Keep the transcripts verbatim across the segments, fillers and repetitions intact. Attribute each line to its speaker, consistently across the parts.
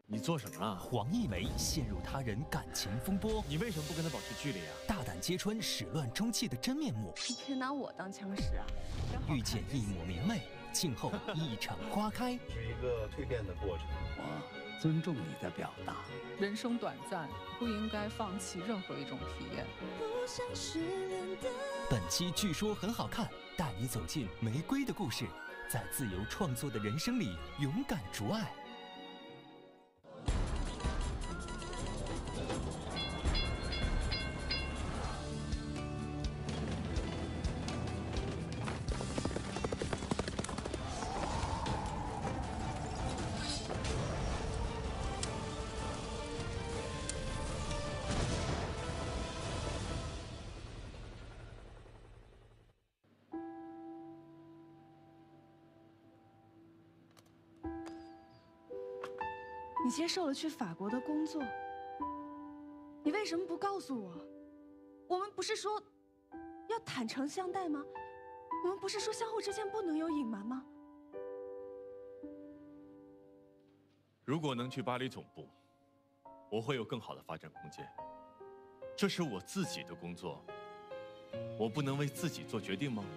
Speaker 1: 你做什么了？
Speaker 2: 黄一梅陷入他人感情风波，
Speaker 1: 你为什么不跟他保持距离啊？
Speaker 2: 大胆揭穿始乱终弃的真面目。
Speaker 3: 你别拿我当枪使啊！
Speaker 2: 遇见一抹明媚，静候一场花开。
Speaker 4: 是一个蜕变的过程。
Speaker 5: 我尊重你的表达。
Speaker 6: 人生短暂，不应该放弃任何一种体验。
Speaker 2: 本期据说很好看，带你走进玫瑰的故事，在自由创作的人生里勇敢逐爱。
Speaker 3: 你接受了去法国的工作，你为什么不告诉我？我们不是说要坦诚相待吗？我们不是说相互之间不能有隐瞒吗？
Speaker 1: 如果能去巴黎总部，我会有更好的发展空间。这是我自己的工作，我不能为自己做决定吗？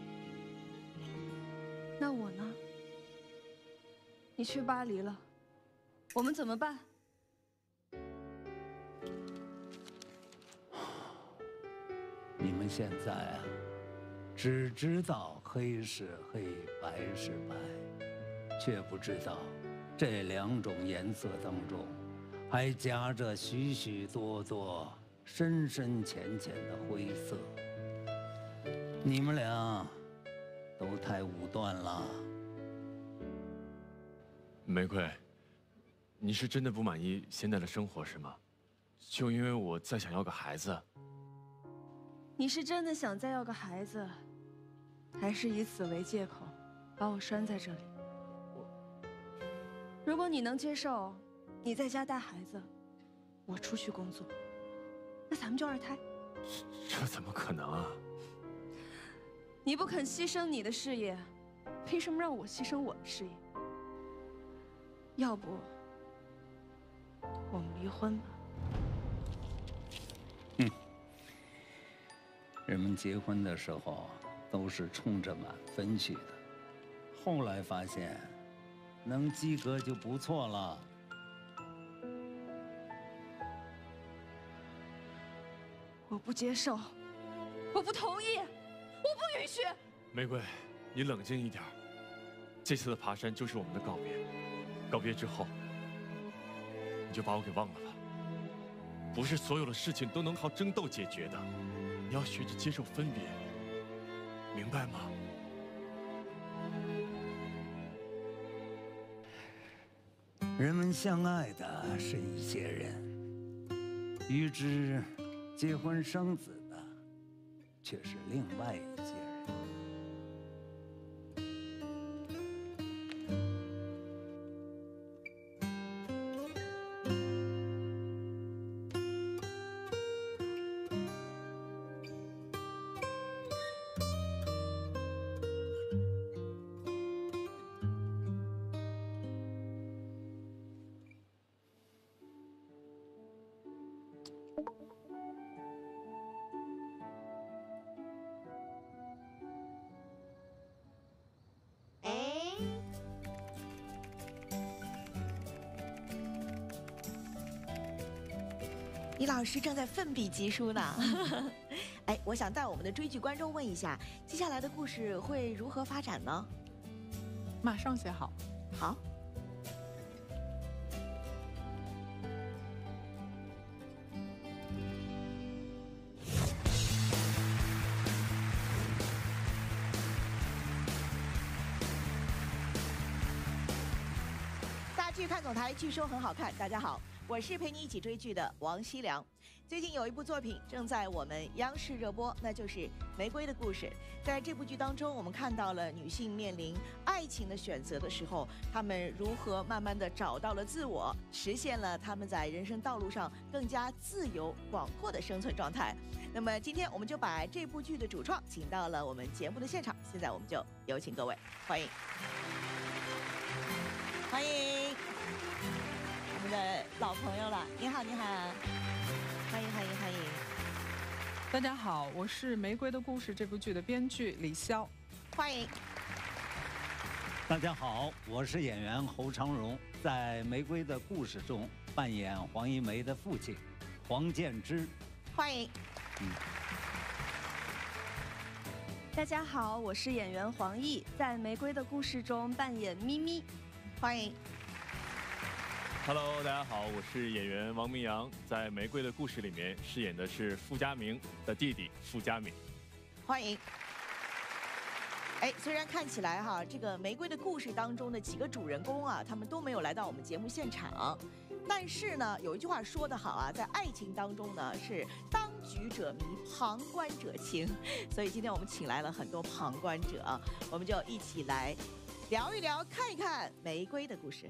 Speaker 3: 那我呢？你去巴黎了，我们怎么办？
Speaker 5: 你们现在啊，只知道黑是黑，白是白，却不知道这两种颜色当中还夹着许许多多深深浅浅的灰色。你们俩都太武断了。
Speaker 1: 玫瑰，你是真的不满意现在的生活是吗？就因为我再想要个孩子？
Speaker 3: 你是真的想再要个孩子，还是以此为借口把我拴在这里？如果你能接受你在家带孩子，我出去工作，那咱们就二胎。
Speaker 1: 这怎么可能啊？
Speaker 3: 你不肯牺牲你的事业，凭什么让我牺牲我的事业？要不我们离婚吧。
Speaker 5: 嗯，人们结婚的时候都是冲着满分去的，后来发现能及格就不错了。
Speaker 3: 我不接受，我不同意，我不允许。
Speaker 1: 玫瑰，你冷静一点。这次的爬山就是我们的告别。告别之后，你就把我给忘了吧。不是所有的事情都能靠争斗解决的，你要学着接受分别，明白吗？
Speaker 5: 人们相爱的是一些人，与之结婚生子的却是另外一些人。
Speaker 7: 李老师正在奋笔疾书呢。哎，我想带我们的追剧观众问一下，接下来的故事会如何发展呢？
Speaker 6: 马上写好。
Speaker 7: 好。大剧看总台，据说很好看。大家好。我是陪你一起追剧的王熙良。最近有一部作品正在我们央视热播，那就是《玫瑰的故事》。在这部剧当中，我们看到了女性面临爱情的选择的时候，她们如何慢慢的找到了自我，实现了她们在人生道路上更加自由广阔的生存状态。那么今天我们就把这部剧的主创请到了我们节目的现场，现在我们就有请各位，欢迎，欢迎。 老朋友了。你好，你好，欢迎欢迎欢迎。
Speaker 6: 大家好，我是《玫瑰的故事》这部剧的编剧李潇，
Speaker 7: 欢迎。
Speaker 5: 大家好，我是演员侯长荣，在《玫瑰的故事》中扮演黄一梅的父亲黄建之。
Speaker 7: 欢迎。
Speaker 5: 嗯。
Speaker 3: 大家好，我是演员黄奕，在《玫瑰的故事》中扮演咪咪。
Speaker 7: 欢迎。
Speaker 1: Hello， 大家好，我是演员王明阳，在《玫瑰的故事》里面饰演的是傅家明的弟弟傅家敏。
Speaker 7: 欢迎。哎，虽然看起来哈，这个《玫瑰的故事》当中的几个主人公啊，他们都没有来到我们节目现场，但是呢，有一句话说得好啊，在爱情当中呢，是当局者迷，旁观者清。所以今天我们请来了很多旁观者，我们就一起来聊一聊，看一看《玫瑰的故事》。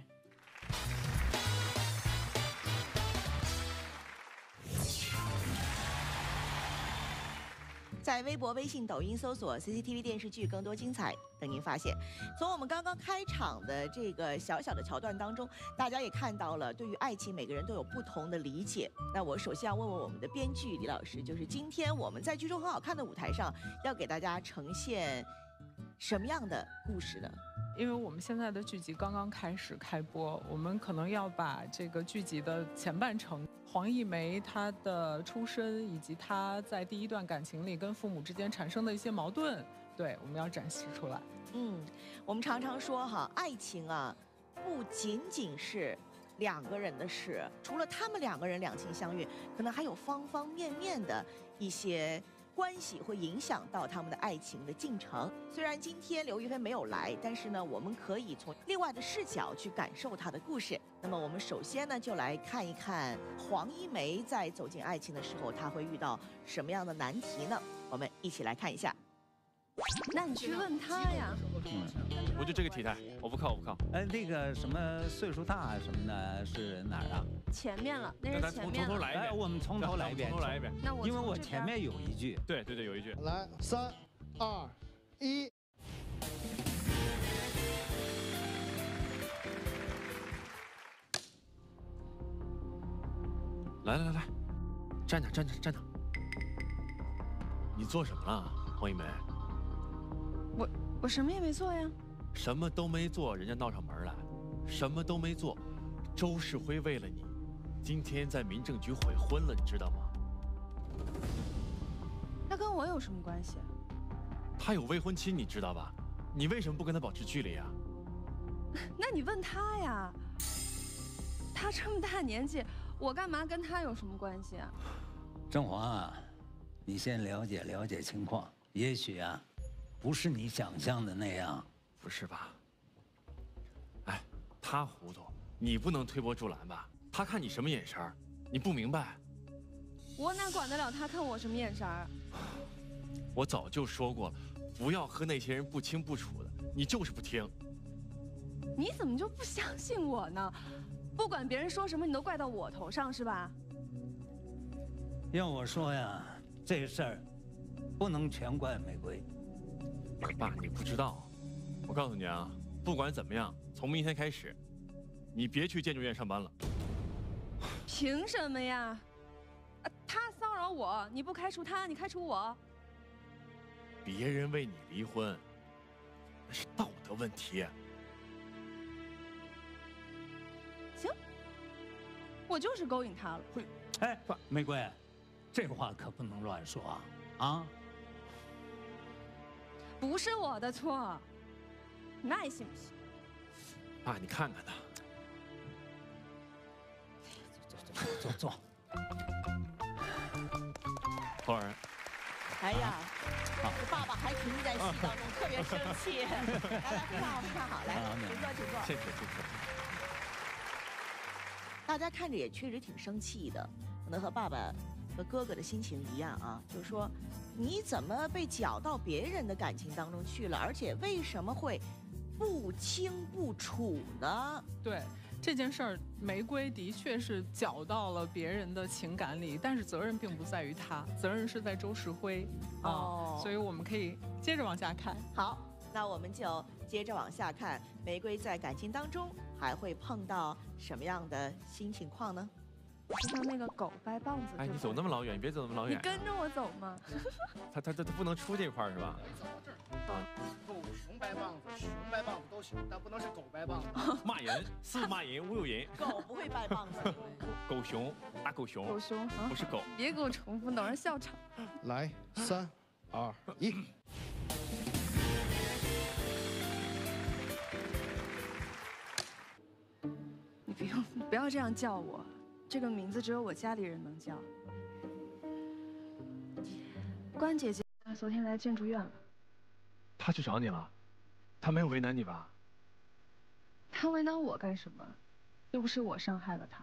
Speaker 7: 在微博、微信、抖音搜索 C C T V 电视剧，更多精彩等您发现。从我们刚刚开场的这个小小的桥段当中，大家也看到了，对于爱情，每个人都有不同的理解。那我首先要问问我们的编剧李老师，就是今天我们在剧中很好看的舞台上，要给大家呈现什么样的故事呢？
Speaker 6: 因为我们现在的剧集刚刚开始开播，我们可能要把这个剧集的前半程，黄一梅她的出身以及她在第一段感情里跟父母之间产生的一些矛盾，对，我们要展示出来。
Speaker 7: 嗯，我们常常说哈，爱情啊，不仅仅是两个人的事，除了他们两个人两情相悦，可能还有方方面面的一些关系会影响到他们的爱情的进程。虽然今天刘亦菲没有来，但是呢，我们可以从另外的视角去感受她的故事。那么我们首先呢，就来看一看黄一梅在走进爱情的时候，她会遇到什么样的难题呢？我们一起来看一下。
Speaker 3: 那你去问他呀。
Speaker 1: 嗯，我就这个体态，我不靠，我不靠。
Speaker 5: 哎，那个什么岁数大什么的，是哪儿啊？
Speaker 3: 前面了，那是前面了。
Speaker 1: 从头来一遍。
Speaker 5: 哎，我们从头来一遍，
Speaker 1: 从头来一遍。
Speaker 3: 那我
Speaker 5: 因为我前面有一句。
Speaker 1: 对对对，有一句。
Speaker 8: 来，三、二、一。
Speaker 1: 来来来，站着站着站着。你做什么了，黄一梅？
Speaker 3: 我我什么也没做呀。
Speaker 1: 什么都没做，人家闹上门来，什么都没做。周世辉为了你，今天在民政局悔婚了，你知道吗？
Speaker 3: 那跟我有什么关系？
Speaker 1: 他有未婚妻，你知道吧？你为什么不跟他保持距离啊？
Speaker 3: 那你问他呀。他这么大年纪，我干嘛跟他有什么关系啊？
Speaker 5: 郑华啊，你先了解了解情况，也许啊，不是你想象的那样。
Speaker 1: 不是吧？哎，他糊涂，你不能推波助澜吧？他看你什么眼神儿？你不明白？
Speaker 3: 我哪管得了他看我什么眼神儿？
Speaker 1: 我早就说过了，不要和那些人不清不楚的，你就是不听。
Speaker 3: 你怎么就不相信我呢？不管别人说什么，你都怪到我头上是吧？
Speaker 5: 要我说呀，这事儿不能全怪玫瑰。
Speaker 1: 爸，你不知道。我告诉你啊，不管怎么样，从明天开始，你别去建筑院上班了。
Speaker 3: 凭什么呀？啊，他骚扰我，你不开除他，你开除我？
Speaker 1: 别人为你离婚，那是道德问题。
Speaker 3: 行，我就是勾引他了。
Speaker 1: 会，
Speaker 5: 哎，不，玫瑰，这话可不能乱说啊！啊，
Speaker 3: 不是我的错，你爱信不信？
Speaker 1: 爸，你看看他。
Speaker 5: 坐坐坐坐。
Speaker 1: 托儿。
Speaker 7: 哎呀，这爸爸还沉浸在戏当中，特别生气。来来，非常好，非常好，来，请坐，请坐。
Speaker 1: 谢谢，谢谢。
Speaker 7: 大家看着也确实挺生气的，可能和爸爸和哥哥的心情一样啊，就是说，你怎么被搅到别人的感情当中去了？而且为什么会不清不楚呢？
Speaker 6: 对。这件事儿，玫瑰的确是搅到了别人的情感里，但是责任并不在于他，责任是在周世辉啊、哦，所以我们可以接着往下看。
Speaker 7: 好，那我们就接着往下看，玫瑰在感情当中还会碰到什么样的新情况呢？
Speaker 3: 就像那个狗掰棒子。
Speaker 1: 哎，你走那么老远，你别走那么老
Speaker 3: 你
Speaker 1: 远。
Speaker 3: 跟着我走嘛。
Speaker 1: 他他他他不能出这块儿是吧？
Speaker 8: 走到这儿啊，狗熊掰棒子、熊掰棒子都行，但不能是狗掰棒子。
Speaker 1: 骂人是骂人，侮辱人。
Speaker 7: 狗不会掰棒子。
Speaker 1: 狗熊打狗熊，
Speaker 3: 狗熊啊，
Speaker 1: 不是狗。
Speaker 3: 别给我重复，等人笑场。
Speaker 8: 来，三、二、一。
Speaker 3: 你不用，不要这样叫我，这个名字只有我家里人能叫。关姐姐昨天来建筑院了。
Speaker 1: 他去找你了，他没有为难你吧？
Speaker 3: 他为难我干什么？又不是我伤害了他。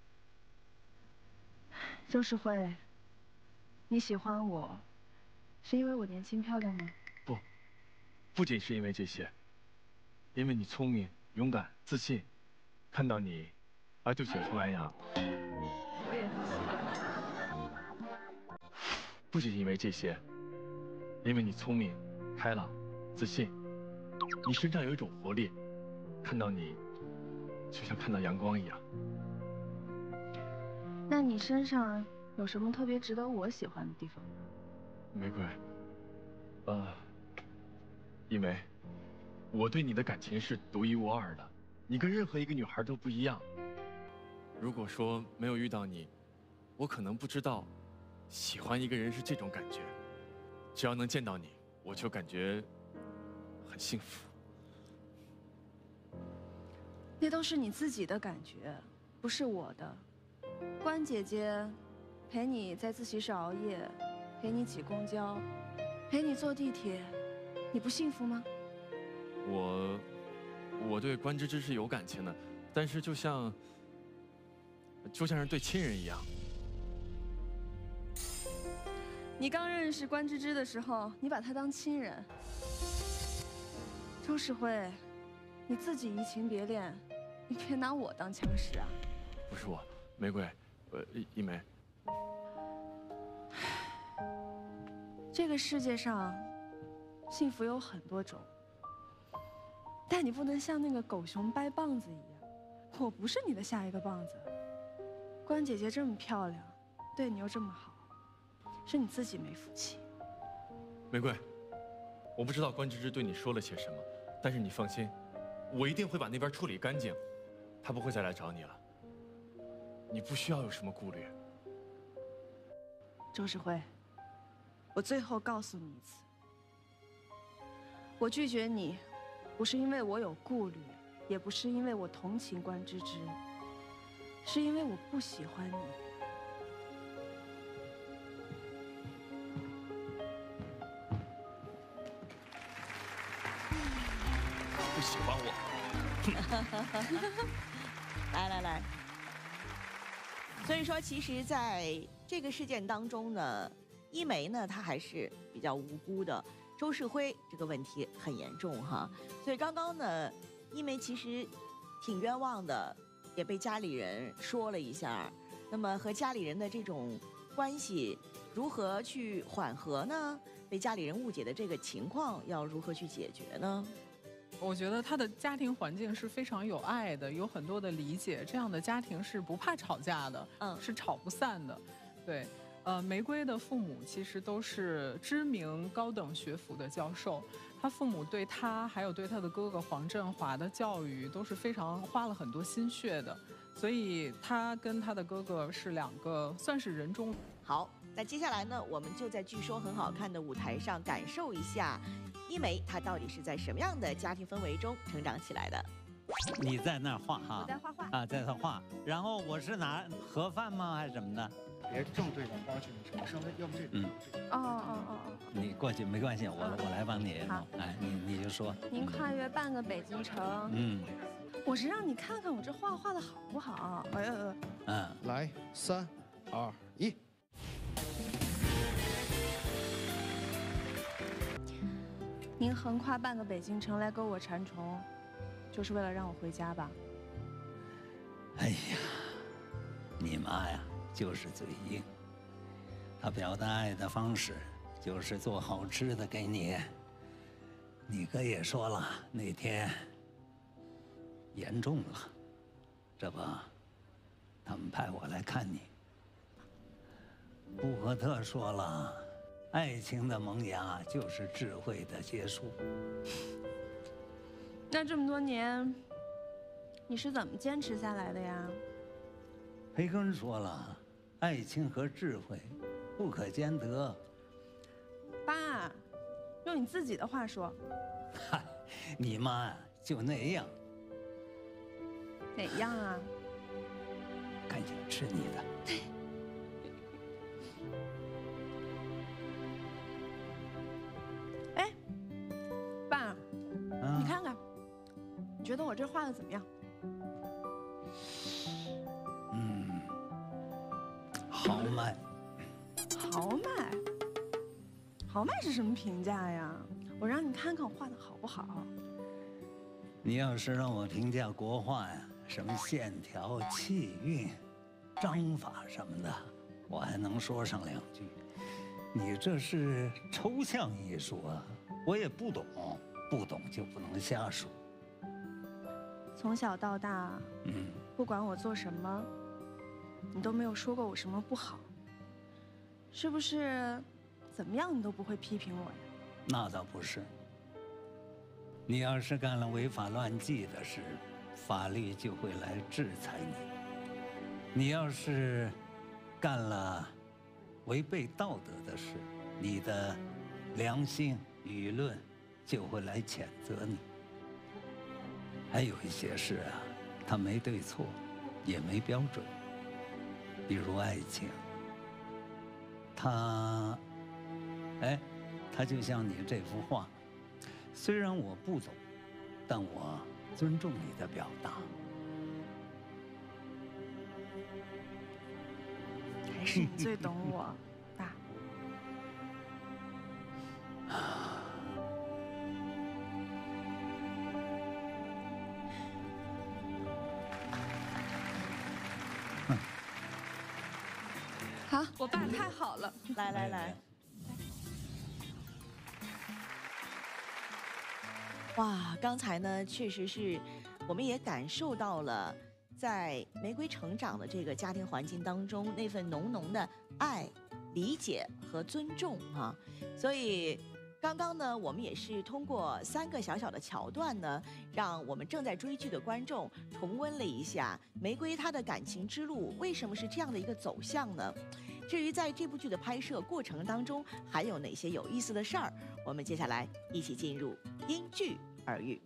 Speaker 3: 周世辉，你喜欢我，是因为我年轻漂亮吗？
Speaker 1: 不，不仅是因为这些，因为你聪明、勇敢、自信，看到你，啊就血出来呀。
Speaker 3: 我也很喜欢。
Speaker 1: 不仅因为这些，因为你聪明、开朗、自信，你身上有一种活力，看到你，就像看到阳光一样。
Speaker 3: 那你身上有什么特别值得我喜欢的地方吗？
Speaker 1: 玫瑰，呃，一梅，我对你的感情是独一无二的，你跟任何一个女孩都不一样。如果说没有遇到你，我可能不知道，喜欢一个人是这种感觉。只要能见到你，我就感觉很幸福。
Speaker 3: 那都是你自己的感觉，不是我的。关姐姐陪你在自习室熬夜，陪你挤公交，陪你坐地铁，你不幸福吗？
Speaker 1: 我，我对关芝芝是有感情的，但是就像，就像是对亲人一样。
Speaker 3: 你刚认识关芝芝的时候，你把她当亲人。周世辉，你自己移情别恋，你别拿我当枪使啊！
Speaker 1: 不是我，玫瑰，呃，一一梅。
Speaker 3: 这个世界上，幸福有很多种，但你不能像那个狗熊掰棒子一样。我不是你的下一个棒子。关姐姐这么漂亮，对你又这么好，是你自己没福气。
Speaker 1: 玫瑰，我不知道关芝芝对你说了些什么，但是你放心，我一定会把那边处理干净，她不会再来找你了。你不需要有什么顾虑。
Speaker 3: 周世辉，我最后告诉你一次，我拒绝你，不是因为我有顾虑，也不是因为我同情关芝芝，是因为我不喜欢你。
Speaker 1: 不喜欢我？
Speaker 7: 来来来。所以说，其实在这个事件当中呢，一梅呢，她还是比较无辜的。周世辉这个问题很严重哈，所以刚刚呢，一梅其实挺冤枉的，也被家里人说了一下。那么和家里人的这种关系如何去缓和呢？被家里人误解的这个情况要如何去解决呢？
Speaker 6: 我觉得他的家庭环境是非常有爱的，有很多的理解，这样的家庭是不怕吵架的，
Speaker 7: 嗯，
Speaker 6: 是吵不散的。对，呃，玫瑰的父母其实都是知名高等学府的教授，他父母对他还有对他的哥哥黄振华的教育都是非常花了很多心血的，所以他跟他的哥哥是两个算是人中。
Speaker 7: 好，那接下来呢，我们就在据说很好看的舞台上感受一下一梅她到底是在什么样的家庭氛围中成长起来的。
Speaker 5: 你在那儿画哈？
Speaker 3: 我在画画
Speaker 5: 啊，在那画。然后我是拿盒饭吗？还是什么的？
Speaker 8: 别正对着花去，你稍微要不这个，
Speaker 5: 嗯，
Speaker 3: 哦哦哦哦，
Speaker 5: 你过去没关系，我我来帮你。
Speaker 3: 好，
Speaker 5: 哎，你你就说。
Speaker 3: 您跨越半个北京城。
Speaker 5: 嗯。
Speaker 3: 我是让你看看我这画画的好不好？哎呀，
Speaker 5: 嗯。
Speaker 8: 来，三、二、一。
Speaker 3: 您横跨半个北京城来勾我馋虫，就是为了让我回家吧？
Speaker 5: 哎呀，你妈呀，就是嘴硬。她表达爱的方式就是做好吃的给你。你哥也说了，那天严重了。这不，他们派我来看你。布赫特说了，爱情的萌芽就是智慧的结束。
Speaker 3: 那这么多年，你是怎么坚持下来的呀？
Speaker 5: 培根说了，爱情和智慧不可兼得。
Speaker 3: 爸，用你自己的话说。
Speaker 5: 嗨，你妈就那样。
Speaker 3: 哪样啊？
Speaker 5: 赶紧吃你的。
Speaker 3: 哎，爸，
Speaker 5: 啊、
Speaker 3: 你看看，你觉得我这画的怎么样？
Speaker 5: 嗯，豪迈。
Speaker 3: 豪迈？豪迈是什么评价呀？我让你看看我画的好不好？
Speaker 5: 你要是让我评价国画呀，什么线条、气韵、章法什么的，我还能说上两句。你这是抽象艺术啊，我也不懂，不懂就不能瞎说。
Speaker 3: 从小到大，
Speaker 5: 嗯，
Speaker 3: 不管我做什么，你都没有说过我什么不好，是不是？怎么样你都不会批评我呀？
Speaker 5: 那倒不是。你要是干了违法乱纪的事，法律就会来制裁你；你要是干了违背道德的事，你的良心、舆论就会来谴责你。还有一些事啊，它没对错，也没标准。比如爱情，它，哎，它就像你这幅画。虽然我不懂，但我尊重你的表达。
Speaker 3: 还是你最懂我，爸。好，我爸太好了。
Speaker 7: 来来来。哇，刚才呢，确实是，我们也感受到了，在玫瑰成长的这个家庭环境当中，那份浓浓的爱、理解和尊重啊。所以，刚刚呢，我们也是通过三个小小的桥段呢，让我们正在追剧的观众重温了一下玫瑰她的感情之路为什么是这样的一个走向呢？至于在这部剧的拍摄过程当中还有哪些有意思的事儿，我们接下来一起进入因剧而遇。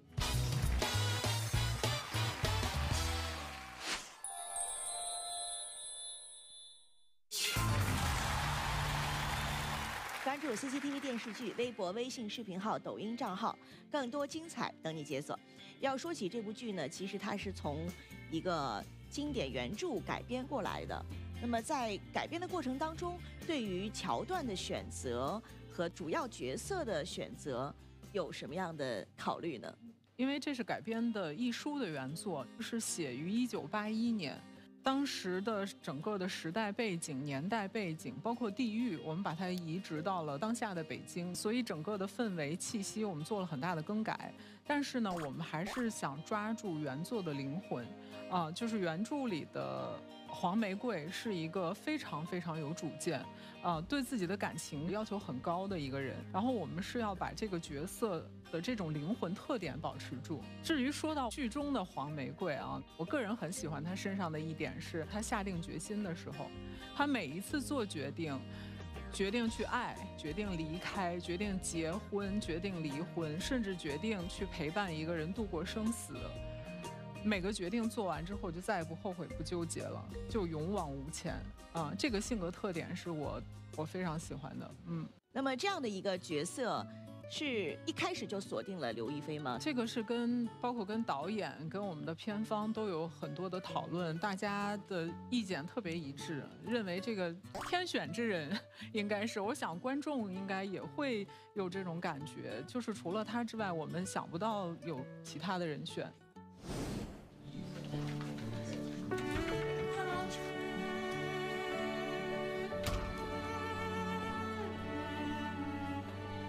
Speaker 7: 关注 C C T V 电视剧微博、微信视频号、抖音账号，更多精彩等你解锁。要说起这部剧呢，其实它是从一个经典原著改编过来的。那么在改编的过程当中，对于桥段的选择和主要角色的选择有什么样的考虑呢？
Speaker 6: 因为这是改编的一书的原作，是写于一九八一年，当时的整个的时代背景、年代背景，包括地域，我们把它移植到了当下的北京，所以整个的氛围气息我们做了很大的更改。但是呢，我们还是想抓住原作的灵魂，啊、呃，就是原著里的黄玫瑰是一个非常非常有主见，啊、呃，对自己的感情要求很高的一个人。然后我们是要把这个角色的这种灵魂特点保持住。至于说到剧中的黄玫瑰啊，我个人很喜欢她身上的一点是，她下定决心的时候，她每一次做决定。决定去爱，决定离开，决定结婚，决定离婚，甚至决定去陪伴一个人度过生死。每个决定做完之后，就再也不后悔、不纠结了，就勇往无前啊！这个性格特点是我我非常喜欢的。嗯，
Speaker 7: 那么这样的一个角色，是一开始就锁定了刘亦菲吗？
Speaker 6: 这个是跟包括跟导演、跟我们的片方都有很多的讨论，大家的意见特别一致，认为这个天选之人应该是，我想观众应该也会有这种感觉，就是除了他之外，我们想不到有其他的人选。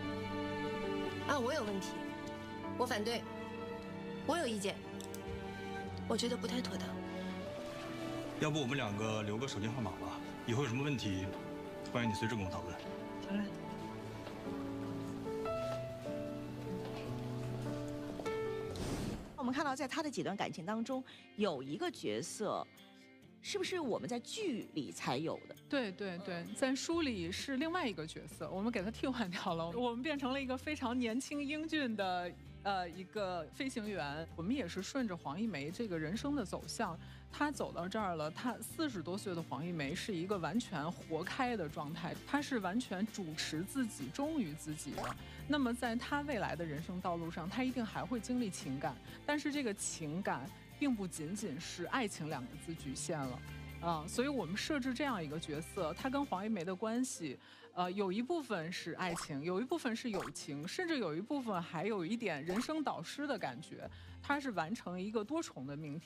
Speaker 9: 啊，我有问题，我反对，我有意见。 我觉得不太妥当。
Speaker 10: 要不我们两个留个手机号码吧，以后有什么问题，欢迎你随时跟我讨论。
Speaker 9: 好嘞。
Speaker 7: 我们看到，在他的几段感情当中，有一个角色，是不是我们在剧里才有的？
Speaker 6: 对对对，在书里是另外一个角色，我们给他替换掉了，我们变成了一个非常年轻英俊的呃一个飞行员。我们也是顺着黄一梅这个人生的走向，她走到这儿了。她四十多岁的黄一梅是一个完全活开的状态，她是完全主持自己、忠于自己的。那么在她未来的人生道路上，她一定还会经历情感，但是这个情感并不仅仅是爱情两个字局限了。啊，所以我们设置这样一个角色，他跟黄一梅的关系，呃，有一部分是爱情，有一部分是友情，甚至有一部分还有一点人生导师的感觉，他是完成一个多重的命题。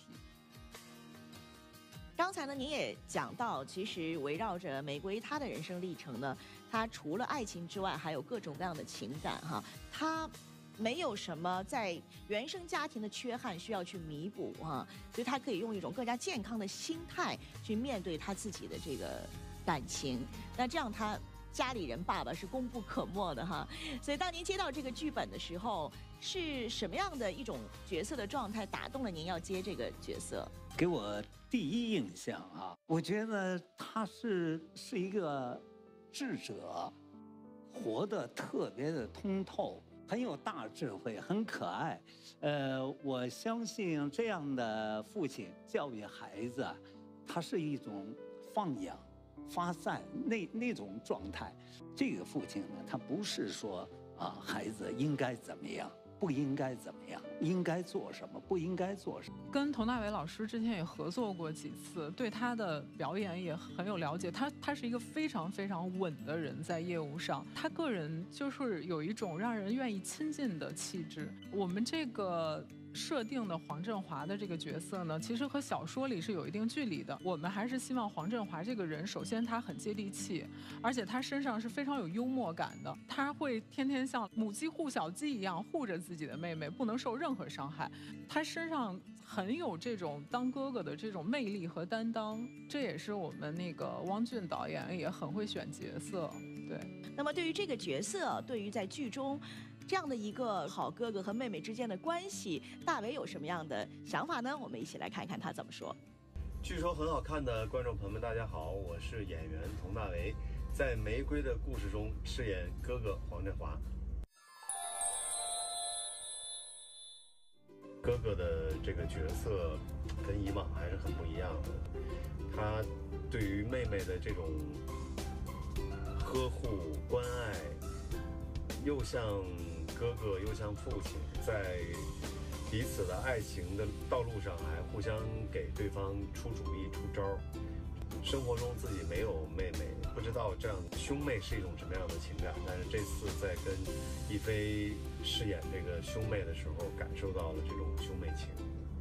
Speaker 7: 刚才呢，您也讲到，其实围绕着玫瑰她的人生历程呢，她除了爱情之外，还有各种各样的情感哈，她没有什么在原生家庭的缺憾需要去弥补哈，所以她可以用一种更加健康的心态去面对她自己的这个感情。那这样她家里人爸爸是功不可没的哈。所以当您接到这个剧本的时候，是什么样的一种角色的状态打动了您要接这个角色？
Speaker 5: 给我第一印象啊，我觉得他是是一个智者，活得特别的通透，很有大智慧，很可爱。呃，我相信这样的父亲教育孩子啊，他是一种放养、发散那那种状态。这个父亲呢，他不是说啊，孩子应该怎么样，不应该怎么样，应该做什么，不应该做什么。
Speaker 6: 跟佟大为老师之前也合作过几次，对他的表演也很有了解。他他是一个非常非常稳的人，在业务上，他个人就是有一种让人愿意亲近的气质。我们这个设定的黄振华的这个角色呢，其实和小说里是有一定距离的。我们还是希望黄振华这个人，首先他很接地气，而且他身上是非常有幽默感的。他会天天像母鸡护小鸡一样护着自己的妹妹，不能受任何伤害。他身上很有这种当哥哥的这种魅力和担当，这也是我们那个汪俊导演也很会选角色。对。
Speaker 7: 那么对于这个角色，对于在剧中这样的一个好哥哥和妹妹之间的关系，大为有什么样的想法呢？我们一起来看看他怎么说。
Speaker 4: 据说很好看的观众朋友们，大家好，我是演员佟大为，在《玫瑰的故事》中饰演哥哥黄振华。哥哥的这个角色跟以往还是很不一样的，他对于妹妹的这种呵护关爱，又像哥哥又像父亲，在彼此的爱情的道路上还互相给对方出主意出招。生活中自己没有妹妹，不知道这样兄妹是一种什么样的情感，但是这次在跟亦菲饰演这个兄妹的时候，感受到了这种兄妹情。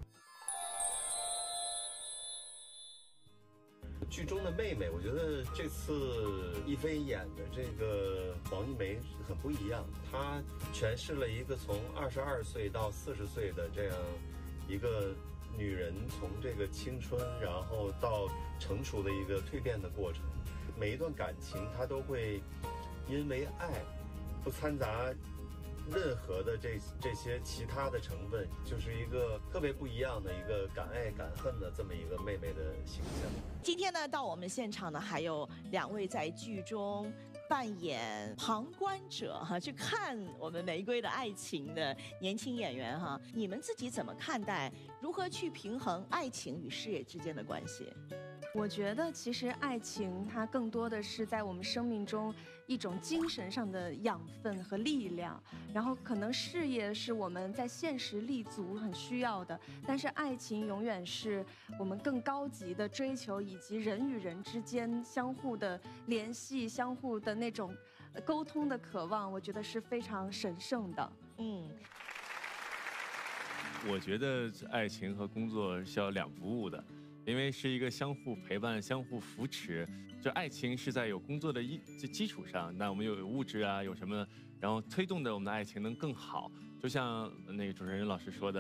Speaker 4: 剧中的妹妹，我觉得这次亦菲演的这个黄一梅很不一样，她诠释了一个从二十二岁到四十岁的这样一个女人从这个青春，然后到成熟的一个蜕变的过程。每一段感情，她都会因为爱，不掺杂任何的这这些其他的成分，就是一个特别不一样的一个敢爱敢恨的这么一个妹妹的形象。
Speaker 7: 今天呢，到我们现场呢，还有两位在剧中扮演旁观者哈，去看我们玫瑰的爱情的年轻演员哈，你们自己怎么看待？如何去平衡爱情与事业之间的关系？
Speaker 3: 我觉得其实爱情它更多的是在我们生命中一种精神上的养分和力量，然后可能事业是我们在现实立足很需要的，但是爱情永远是我们更高级的追求，以及人与人之间相互的联系、相互的那种沟通的渴望，我觉得是非常神圣的。
Speaker 7: 嗯。
Speaker 1: 我觉得爱情和工作是要两不误的，因为是一个相互陪伴、相互扶持。这爱情是在有工作的一这基础上，那我们有物质啊，有什么，然后推动的我们的爱情能更好。就像那个主持人老师说的，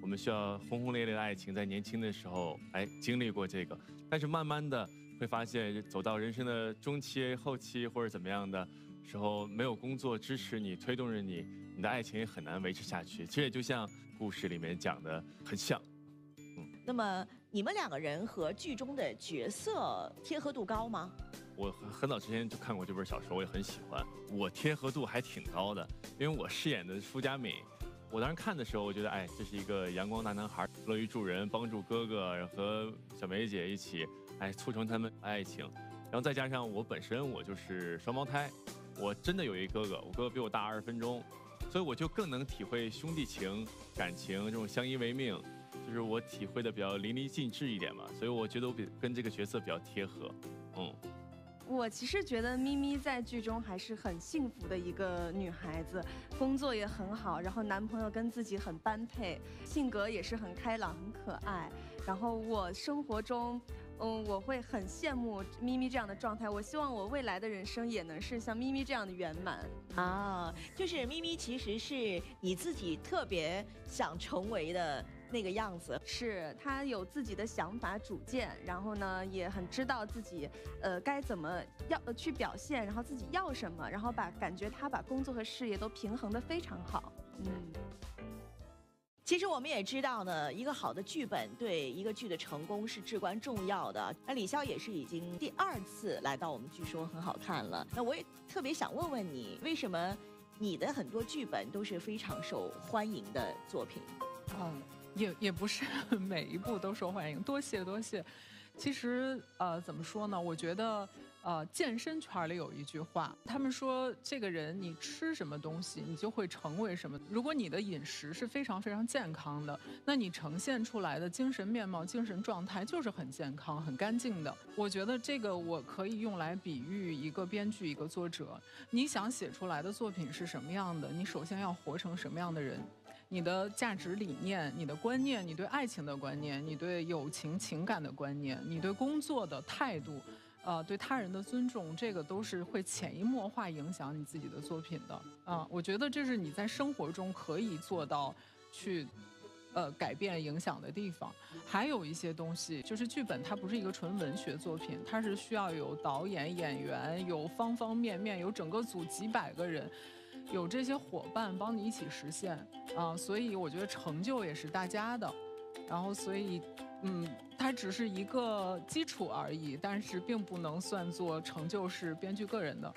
Speaker 1: 我们需要轰轰烈烈的爱情，在年轻的时候，哎，经历过这个，但是慢慢的会发现，走到人生的中期、后期或者怎么样的时候，没有工作支持你、推动着你，你的爱情也很难维持下去。其实也就像故事里面讲的很像。
Speaker 7: 嗯，那么你们两个人和剧中的角色贴合度高吗？
Speaker 1: 我很早之前就看过这本小说，我也很喜欢。我贴合度还挺高的，因为我饰演的傅家敏，我当时看的时候，我觉得，哎，这是一个阳光大男孩，乐于助人，帮助哥哥和小梅姐一起，哎，促成他们爱情。然后再加上我本身我就是双胞胎，我真的有一哥哥，我哥哥比我大二十分钟，所以我就更能体会兄弟情、感情这种相依为命，就是我体会的比较淋漓尽致一点嘛。所以我觉得我比跟这个角色比较贴合，嗯。
Speaker 3: 我其实觉得咪咪在剧中还是很幸福的一个女孩子，工作也很好，然后男朋友跟自己很般配，性格也是很开朗、很可爱。然后我生活中，嗯，我会很羡慕咪咪这样的状态。我希望我未来的人生也能是像咪咪这样的圆满
Speaker 7: 啊！就是咪咪其实是你自己特别想成为的那个样子，
Speaker 3: 是他有自己的想法、主见，然后呢，也很知道自己，呃，该怎么要、呃、去表现，然后自己要什么，然后把感觉他把工作和事业都平衡得非常好。嗯，
Speaker 7: 其实我们也知道呢，一个好的剧本对一个剧的成功是至关重要的。那李潇也是已经第二次来到我们剧说很好看了，那我也特别想问问你，为什么你的很多剧本都是非常受欢迎的作品？
Speaker 6: 嗯。也也不是每一部都受欢迎，多谢多谢。其实呃，怎么说呢？我觉得呃，健身圈里有一句话，他们说这个人你吃什么东西，你就会成为什么。如果你的饮食是非常非常健康的，那你呈现出来的精神面貌、精神状态就是很健康、很干净的。我觉得这个我可以用来比喻一个编剧、一个作者，你想写出来的作品是什么样的，你首先要活成什么样的人。你的价值理念、你的观念、你对爱情的观念、你对友情情感的观念、你对工作的态度，呃，对他人的尊重，这个都是会潜移默化影响你自己的作品的。啊、呃，我觉得这是你在生活中可以做到去，呃，改变影响的地方。还有一些东西，就是剧本它不是一个纯文学作品，它是需要有导演、演员，有方方面面，有整个组几百个人。有这些伙伴帮你一起实现啊、呃，所以我觉得成就也是大家的，然后所以，嗯，它只是一个基础而已，但是并不能算作成就是编剧个人的。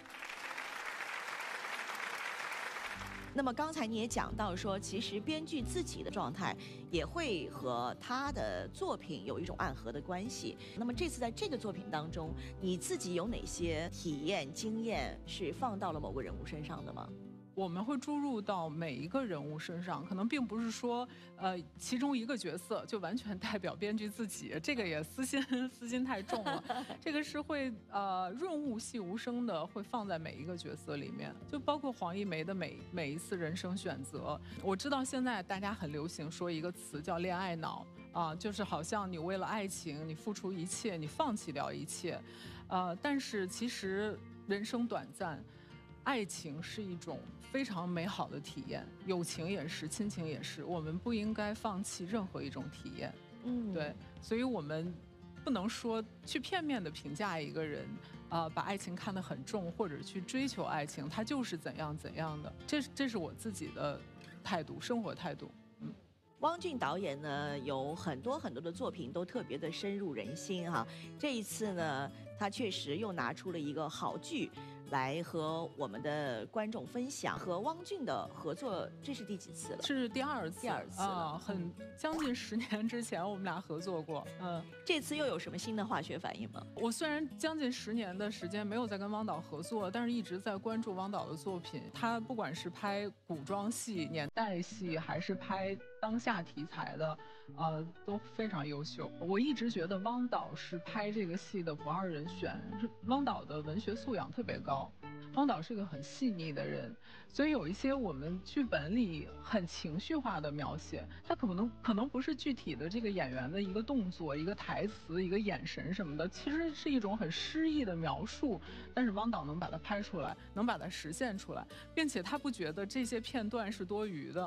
Speaker 7: 那么刚才你也讲到说，其实编剧自己的状态也会和他的作品有一种暗合的关系。那么这次在这个作品当中，你自己有哪些体验、经验是放到了某个人物身上的吗？
Speaker 6: 我们会注入到每一个人物身上，可能并不是说，呃，其中一个角色就完全代表编剧自己，这个也私心私心太重了。这个是会呃润物细无声的，会放在每一个角色里面，就包括黄一梅的每每一次人生选择。我知道现在大家很流行说一个词叫恋爱脑啊，就是好像你为了爱情，你付出一切，你放弃掉一切，呃，但是其实人生短暂。爱情是一种非常美好的体验，友情也是，亲情也是，我们不应该放弃任何一种体验。嗯，对，所以我们不能说去片面的评价一个人，呃，把爱情看得很重，或者去追求爱情，他就是怎样怎样的。这这是我自己的态度，生活态度。嗯，
Speaker 7: 汪俊导演呢有很多很多的作品都特别的深入人心哈、啊。这一次呢，他确实又拿出了一个好剧。来和我们的观众分享和汪俊的合作，这是第几次了？
Speaker 6: 是第二次，
Speaker 7: 第二次了，
Speaker 6: 啊，很将近十年之前我们俩合作过。嗯，
Speaker 7: 这次又有什么新的化学反应吗？
Speaker 6: 我虽然将近十年的时间没有再跟汪导合作，但是一直在关注汪导的作品。他不管是拍古装戏、年代戏，还是拍当下题材的，呃，都非常优秀。我一直觉得汪导是拍这个戏的不二人选，汪导的文学素养特别高。汪导是个很细腻的人，所以有一些我们剧本里很情绪化的描写，他可能可能不是具体的这个演员的一个动作、一个台词、一个眼神什么的，其实是一种很诗意的描述，但是汪导能把它拍出来，能把它实现出来，并且他不觉得这些片段是多余的。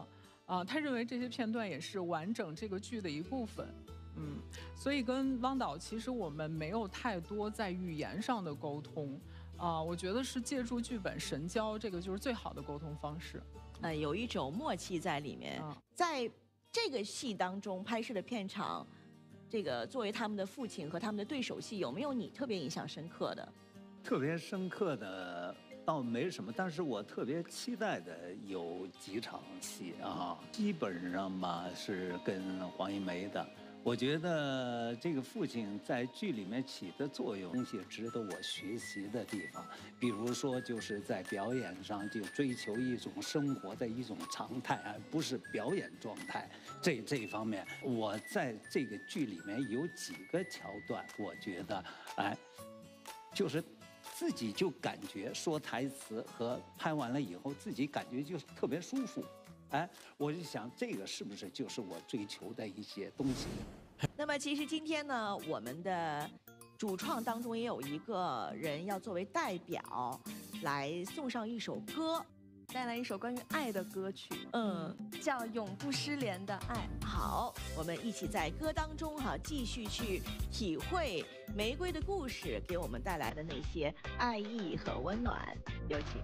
Speaker 6: 啊、他认为这些片段也是完整这个剧的一部分。嗯，所以跟汪导其实我们没有太多在语言上的沟通，啊、我觉得是借助剧本神交，这个就是最好的沟通方式。
Speaker 7: 呃，有一种默契在里面。
Speaker 6: 啊
Speaker 7: 在这个戏当中拍摄的片场，这个作为他们的父亲和他们的对手戏，有没有你特别印象深刻的？
Speaker 5: 特别深刻的倒没什么，但是我特别期待的有几场戏啊，基本上吧是跟黄一梅的。我觉得这个父亲在剧里面起的作用，东西值得我学习的地方。比如说，就是在表演上就追求一种生活的一种常态，而不是表演状态。这这一方面，我在这个剧里面有几个桥段，我觉得，哎，就是自己就感觉说台词和拍完了以后，自己感觉就是特别舒服。哎，我就想这个是不是就是我追求的一些东西？
Speaker 7: 那么其实今天呢，我们的主创当中也有一个人要作为代表来送上一首歌，
Speaker 3: 带来一首关于爱的歌曲，
Speaker 7: 嗯，
Speaker 3: 叫《永不失联的爱》。
Speaker 7: 好，我们一起在歌当中哈、啊，继续去体会玫瑰的故事给我们带来的那些爱意和温暖。有请。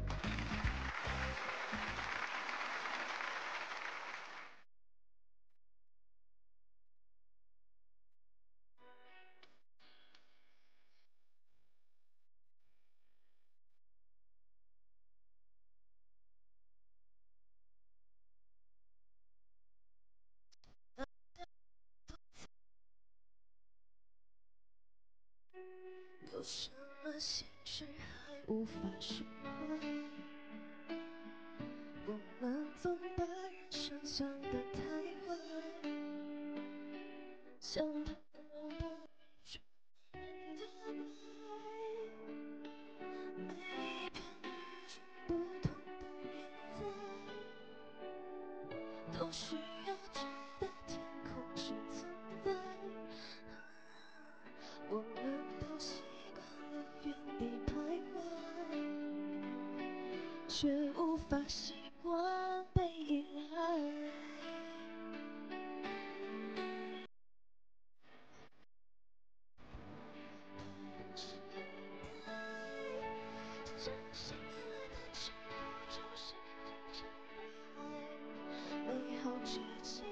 Speaker 9: 有什么心事还无法说？我们总把人生想得太坏，想得不说人的爱，每一片与众不同的颜色，都需要真的天空去存在。我们都习惯了原地徘徊，却无法习惯被依赖。真心爱的只有就是真正的爱，美好剧情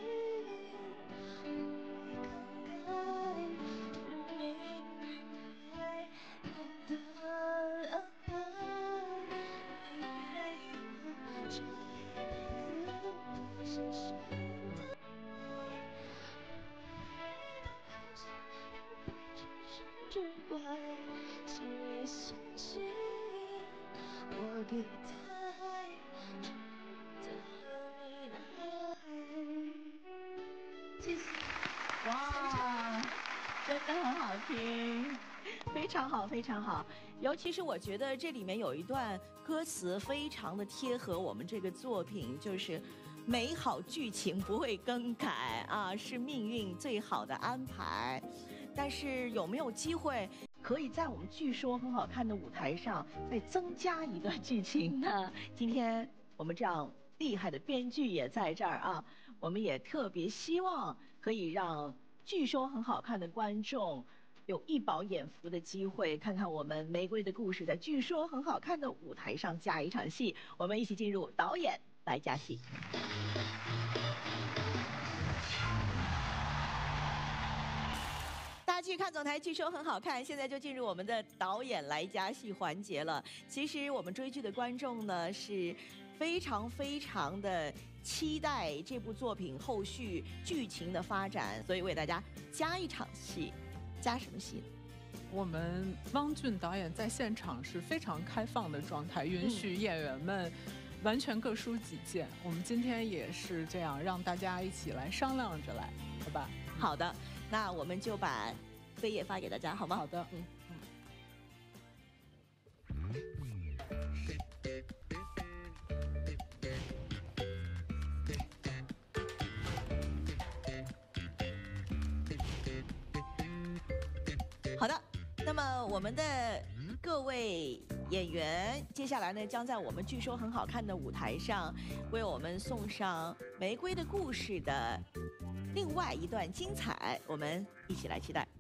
Speaker 9: 不会更改。命运爱的安排，你愿意吗？这一辈子我是谁的爱？不只是之外，请你相信我给的爱，值得你的爱。谢谢。
Speaker 7: 哇，真的很好听，非常好，非常好。尤其是我觉得这里面有一段歌词非常的贴合我们这个作品，就是美好剧情不会更改啊，是命运最好的安排。但是有没有机会可以在我们据说很好看的舞台上再增加一段剧情呢？今天我们这样厉害的编剧也在这儿啊，我们也特别希望可以让据说很好看的观众有一饱眼福的机会，看看我们玫瑰的故事在据说很好看的舞台上加一场戏。我们一起进入导演来加戏。大家继续看总台，据说很好看。现在就进入我们的导演来加戏环节了。其实我们追剧的观众呢，是非常非常的期待这部作品后续剧情的发展，所以为大家加一场戏。加什么戏呢？
Speaker 6: 我们汪俊导演在现场是非常开放的状态，允许演员们完全各抒己见。我们今天也是这样，让大家一起来商量着来，好吧？
Speaker 7: 好的，那我们就把扉页发给大家，好吗？
Speaker 6: 好的，嗯嗯。
Speaker 7: 好的，那那么我们的各位演员，接下来呢，将在我们据说很好看的舞台上，为我们送上《玫瑰的故事》的另外一段精彩，我们一起来期待。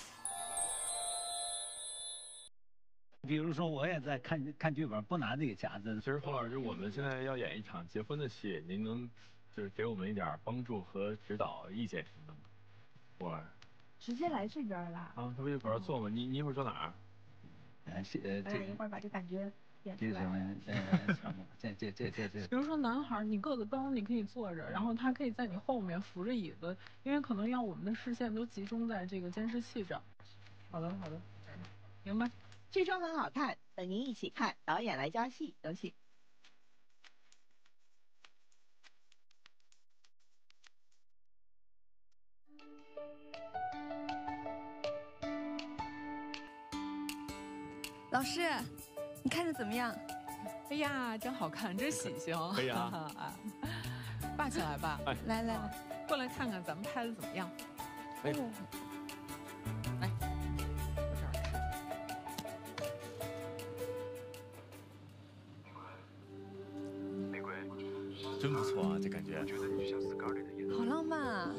Speaker 5: 比如说，我也在看看剧本，不拿这个夹子。
Speaker 1: 其实侯老师，我们现在要演一场结婚的戏，您能就是给我们一点帮助和指导意见什么的吗？我
Speaker 3: 直接来这边啦。
Speaker 1: 啊，他不一会儿坐吗？你你一会儿坐哪儿？
Speaker 5: 呃，是呃，这
Speaker 3: 一会儿把这感觉演出来。
Speaker 5: 这什么？呃，这这这这这。
Speaker 6: 比如说男孩，你个子高，你可以坐着，然后他可以在你后面扶着椅子，因为可能要我们的视线都集中在这个监视器上。好的，好的，明白。
Speaker 7: 剧中很好看，等您一起看。导演来加戏，有请。
Speaker 3: 老师，你看着怎么样？
Speaker 6: 哎呀，真好看，真喜庆。
Speaker 1: 可以啊。
Speaker 6: 啊，抱起来吧。
Speaker 1: 哎，
Speaker 3: 来来，
Speaker 6: 过来看看咱们拍的怎么样。
Speaker 1: 哎，
Speaker 6: 来，我这儿看。
Speaker 1: 玫瑰，真不错啊，这感觉。我觉得你就像 Scar 里的演。
Speaker 3: 好浪漫啊！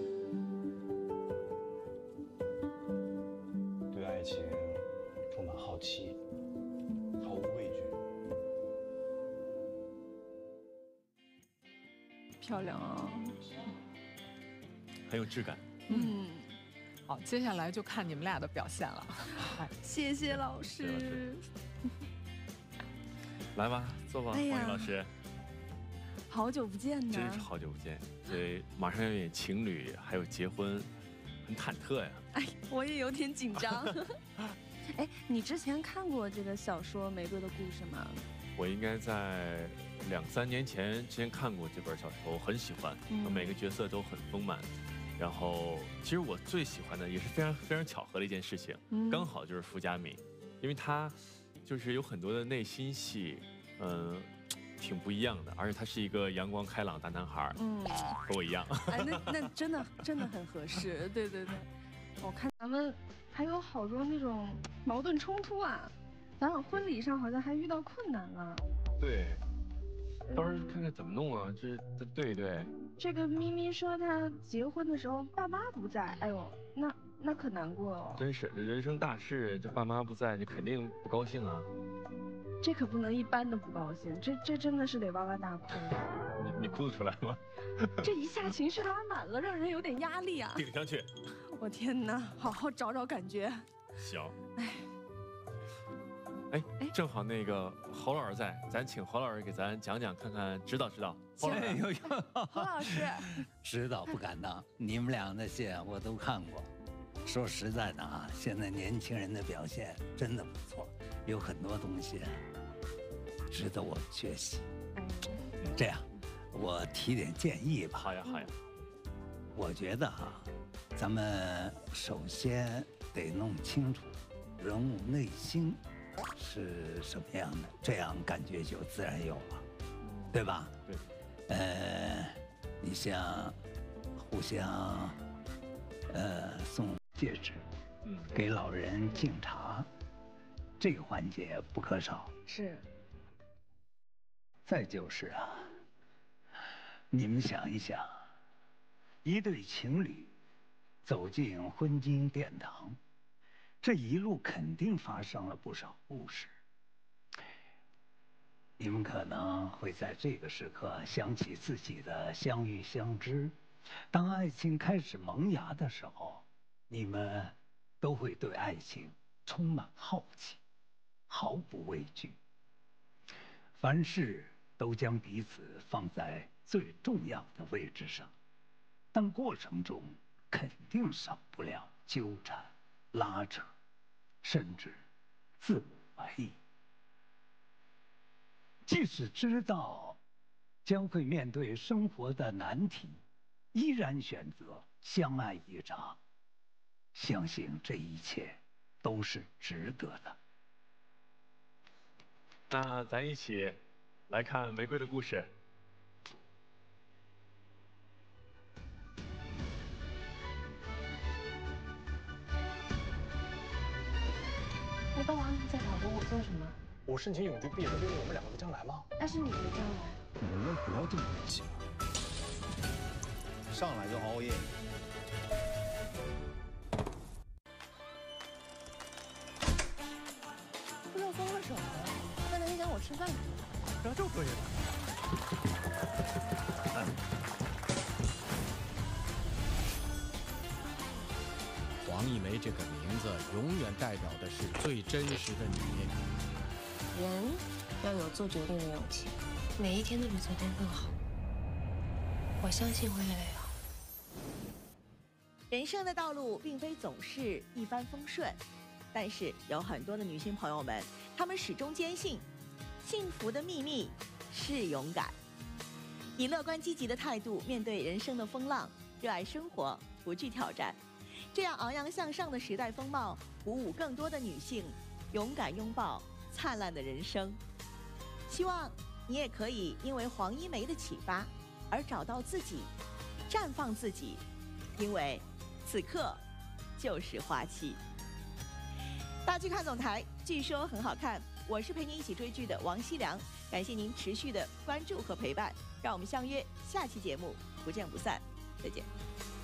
Speaker 4: 对爱情充满好奇，毫无畏惧。
Speaker 3: 漂亮啊！
Speaker 1: 很有质感。
Speaker 3: 嗯，
Speaker 6: 好，接下来就看你们俩的表现了。
Speaker 3: 谢谢老师。
Speaker 1: 来吧，坐吧，黄
Speaker 3: 哎呀
Speaker 1: 奕老师。
Speaker 3: 好久不见呢。
Speaker 1: 真是好久不见，所以马上要演情侣，还有结婚，很忐忑呀。
Speaker 3: 哎，我也有点紧张。哎，你之前看过这个小说《玫瑰的故事》吗？
Speaker 1: 我应该在两三年前之前看过这本小说，我很喜欢，
Speaker 3: 嗯
Speaker 1: 每个角色都很丰满。然后，其实我最喜欢的也是非常非常巧合的一件事情，
Speaker 3: 嗯
Speaker 1: 刚好就是傅家敏，因为他就是有很多的内心戏，嗯、挺不一样的，而且他是一个阳光开朗大男孩，
Speaker 3: 嗯，
Speaker 1: 和我一样。
Speaker 3: 哎，那那真的真的很合适，对对对。我看咱们还有好多那种矛盾冲突啊，咱俩婚礼上好像还遇到困难了。
Speaker 1: 对，到时候看看怎么弄啊，这这对对。
Speaker 3: 这个咪咪说她结婚的时候爸妈不在，哎呦，那那可难过哦。
Speaker 1: 真是人生大事，这爸妈不在，你肯定不高兴啊。
Speaker 3: 这可不能一般的不高兴，这这真的是得哇哇大哭。
Speaker 1: 你你哭得出来吗？
Speaker 3: 这一下情绪拉满了，让人有点压力啊。
Speaker 1: 顶上去。
Speaker 3: 我天哪，好好找找感觉。
Speaker 1: 行。
Speaker 3: 哎。
Speaker 1: 哎，正好那个侯老师在，咱请侯老师给咱讲讲，看看指导指导。侯老师，
Speaker 5: 有有，
Speaker 3: 侯老师，
Speaker 5: 指导不敢当，你们俩的戏我都看过。说实在的啊，现在年轻人的表现真的不错，有很多东西值得我们学习。这样，我提点建议吧。
Speaker 1: 好呀好呀。
Speaker 5: 我觉得啊，咱们首先得弄清楚人物内心是什么样的，这样感觉就自然有了，对吧？
Speaker 1: 对。
Speaker 5: 呃，你像互相呃送戒指，
Speaker 1: 嗯，
Speaker 5: 给老人敬茶，这个环节不可少。
Speaker 3: 是。
Speaker 5: 再就是啊，你们想一想，一对情侣走进婚姻殿堂，这一路肯定发生了不少故事。你们可能会在这个时刻想起自己的相遇相知，当爱情开始萌芽的时候，你们都会对爱情充满好奇，毫不畏惧。凡事都将彼此放在最重要的位置上，但过程中肯定少不了纠缠、拉扯，甚至自我怀疑。即使知道将会面对生活的难题，依然选择相爱一场，相信这一切都是值得的。
Speaker 1: 那咱一起来看《玫瑰的故事》。
Speaker 11: 到王宁在法国我做什么？
Speaker 12: 我申请永居毕业，不就是我们两个的将来吗？
Speaker 11: 那是你的将来。
Speaker 12: 能不能不要这么任性？
Speaker 13: 上来就熬夜。
Speaker 11: 不就分个手了，还能影响我吃饭什么的？
Speaker 12: 这就对了。
Speaker 14: 黄一梅这个名字永远代表的是最真实的你。
Speaker 11: 人要有做决定的勇气，每一天都比昨天更好。我相信会越来越好。
Speaker 7: 人生的道路并非总是一帆风顺，但是有很多的女性朋友们，她们始终坚信，幸福的秘密是勇敢。以乐观积极的态度面对人生的风浪，热爱生活，不惧挑战。这样昂扬向上的时代风貌，鼓舞更多的女性勇敢拥抱灿烂的人生。希望你也可以因为黄一梅的启发而找到自己，绽放自己，因为此刻就是花期。大剧看总台，据说很好看，我是陪你一起追剧的王熙良，感谢您持续的关注和陪伴，让我们相约下期节目，不见不散，再见。